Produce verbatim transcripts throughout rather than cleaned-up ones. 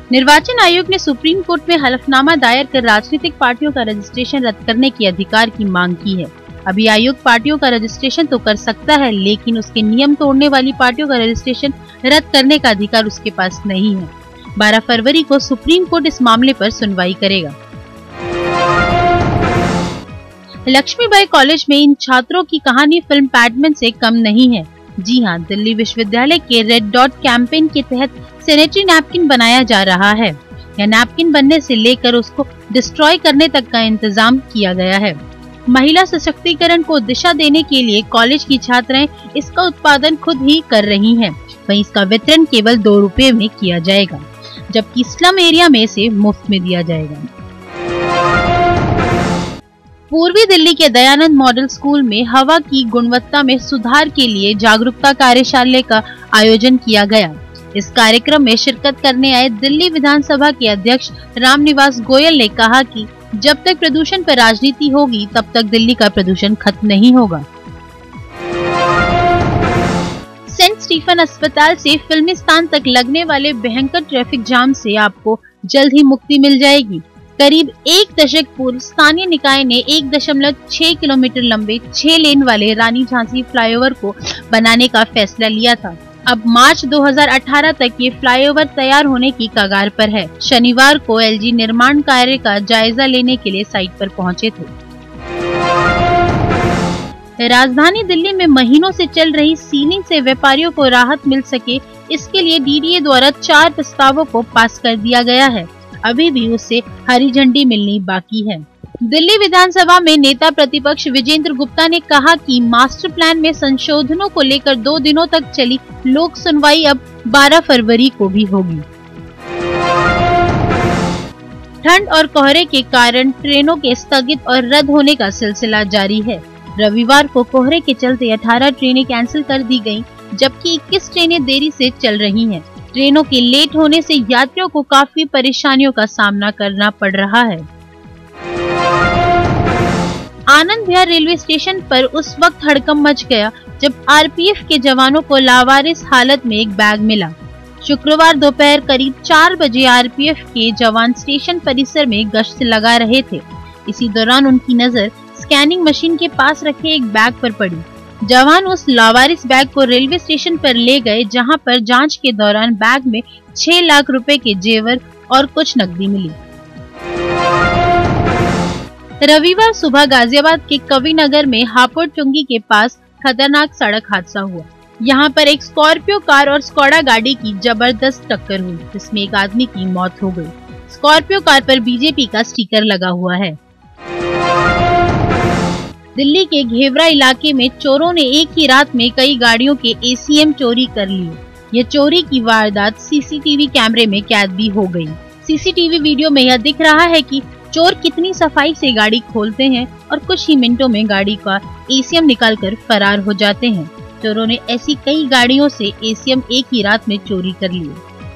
निर्वाचन आयोग ने सुप्रीम कोर्ट में हलफनामा दायर कर राजनीतिक पार्टियों का रजिस्ट्रेशन रद्द करने के अधिकार की मांग की है। अभी आयोग पार्टियों का रजिस्ट्रेशन तो कर सकता है, लेकिन उसके नियम तोड़ने वाली पार्टियों का रजिस्ट्रेशन रद्द करने का अधिकार उसके पास नहीं है। बारह फरवरी को सुप्रीम कोर्ट इस मामले पर सुनवाई करेगा। लक्ष्मीबाई कॉलेज में इन छात्रों की कहानी फिल्म पैडमैन से कम नहीं है। जी हां, दिल्ली विश्वविद्यालय के रेड डॉट कैंपेन के तहत सैनिटरी नैपकिन बनाया जा रहा है। यह नैपकिन बनने से लेकर उसको डिस्ट्रॉय करने तक का इंतजाम किया गया है। महिला सशक्तिकरण को दिशा देने के लिए कॉलेज की छात्राएं इसका उत्पादन खुद ही कर रही हैं। वहीं इसका वितरण केवल दो रुपए में किया जाएगा, जबकि स्लम एरिया में इसे मुफ्त में दिया जाएगा। पूर्वी दिल्ली के दयानंद मॉडल स्कूल में हवा की गुणवत्ता में सुधार के लिए जागरूकता कार्यशाला का आयोजन किया गया। इस कार्यक्रम में शिरकत करने आए दिल्ली विधानसभा के अध्यक्ष रामनिवास गोयल ने कहा कि जब तक प्रदूषण पर राजनीति होगी, तब तक दिल्ली का प्रदूषण खत्म नहीं होगा। सेंट स्टीफन अस्पताल से फिल्मिस्तान तक लगने वाले भयंकर ट्रैफिक जाम से आपको जल्द ही मुक्ति मिल जाएगी। करीब एक दशक पूर्व स्थानीय निकाय ने एक दशमलव छह किलोमीटर लंबे छह लेन वाले रानी झांसी फ्लाईओवर को बनाने का फैसला लिया था। अब मार्च दो हज़ार अठारह तक ये फ्लाईओवर तैयार होने की कगार पर है। शनिवार को एलजी निर्माण कार्य का जायजा लेने के लिए साइट पर पहुंचे थे। राजधानी दिल्ली में महीनों से चल रही सीलिंग से व्यापारियों को राहत मिल सके, इसके लिए डीडीए द्वारा चार प्रस्तावों को पास कर दिया गया है। अभी भी उससे हरी झंडी मिलनी बाकी है। दिल्ली विधानसभा में नेता प्रतिपक्ष विजेंद्र गुप्ता ने कहा कि मास्टर प्लान में संशोधनों को लेकर दो दिनों तक चली लोक सुनवाई अब बारह फरवरी को भी होगी। ठंड और कोहरे के कारण ट्रेनों के स्थगित और रद्द होने का सिलसिला जारी है। रविवार को कोहरे के चलते अठारह ट्रेनें कैंसिल कर दी गयी, जबकि इक्कीस ट्रेनें देरी से चल रही हैं। ट्रेनों के लेट होने से यात्रियों को काफी परेशानियों का सामना करना पड़ रहा है। आनंद विहार रेलवे स्टेशन पर उस वक्त हड़कंप मच गया जब आरपीएफ के जवानों को लावारिस हालत में एक बैग मिला। शुक्रवार दोपहर करीब चार बजे आरपीएफ के जवान स्टेशन परिसर में गश्त लगा रहे थे। इसी दौरान उनकी नजर स्कैनिंग मशीन के पास रखे एक बैग पर पड़ी। जवान उस लावारिस बैग को रेलवे स्टेशन पर ले गए, जहां पर जांच के दौरान बैग में छह लाख रुपए के जेवर और कुछ नकदी मिली। रविवार सुबह गाजियाबाद के कवि नगर में हापुड़ चुंगी के पास खतरनाक सड़क हादसा हुआ। यहां पर एक स्कॉर्पियो कार और स्कोडा गाड़ी की जबरदस्त टक्कर हुई, जिसमें एक आदमी की मौत हो गई। स्कॉर्पियो कार पर बीजेपी का स्टिकर लगा हुआ है। दिल्ली के घेवरा इलाके में चोरों ने एक ही रात में कई गाड़ियों के एसीएम चोरी कर लिए। यह चोरी की वारदात सीसीटीवी कैमरे में कैद भी हो गई। सीसीटीवी वीडियो में यह दिख रहा है कि चोर कितनी सफाई से गाड़ी खोलते हैं और कुछ ही मिनटों में गाड़ी का एसीएम निकालकर फरार हो जाते हैं। चोरों ने ऐसी कई गाड़ियों से एसीएम एक ही रात में चोरी कर लिए।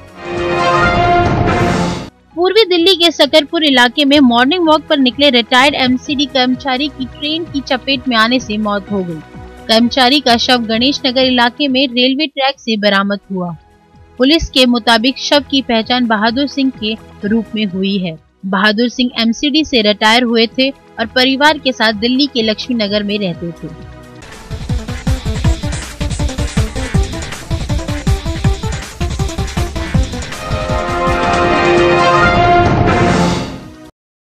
पूर्वी दिल्ली के सकरपुर इलाके में मॉर्निंग वॉक पर निकले रिटायर्ड एमसीडी कर्मचारी की ट्रेन की चपेट में आने से मौत हो गई। कर्मचारी का शव गणेश नगर इलाके में रेलवे ट्रैक से बरामद हुआ। पुलिस के मुताबिक शव की पहचान बहादुर सिंह के रूप में हुई है। बहादुर सिंह एमसीडी से रिटायर हुए थे और परिवार के साथ दिल्ली के लक्ष्मी नगर में रहते थे।